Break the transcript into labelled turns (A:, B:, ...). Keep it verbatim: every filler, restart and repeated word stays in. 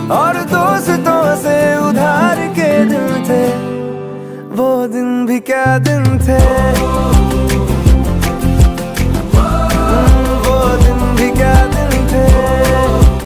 A: और दोस्तों से उधार के दिन थे, वो दिन भी क्या दिन थे।